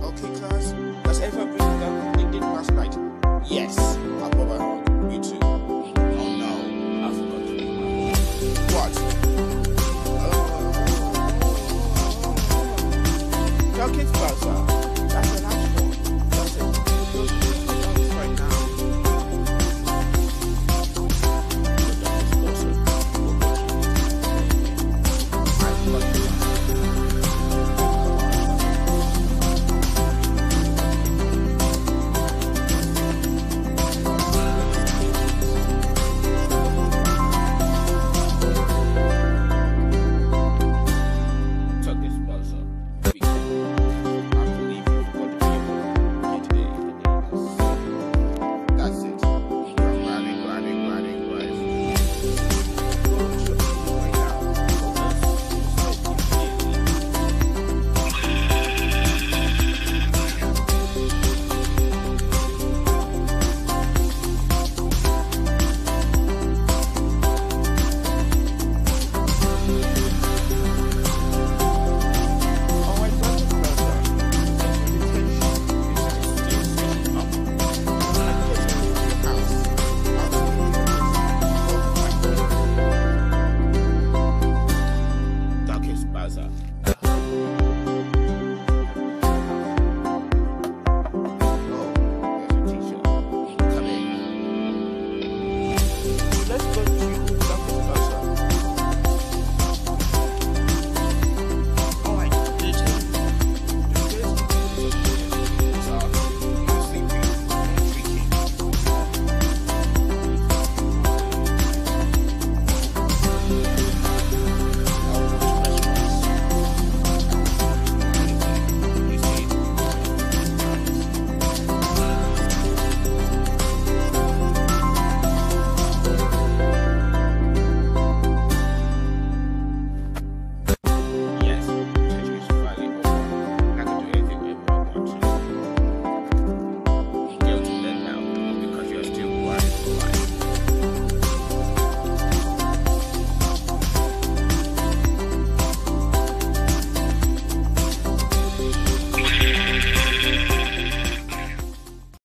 Okay, class. Does everyone bring them they did last night? Yes. My brother, you too. Oh no, I forgot to bring mine. What? Your kids' class,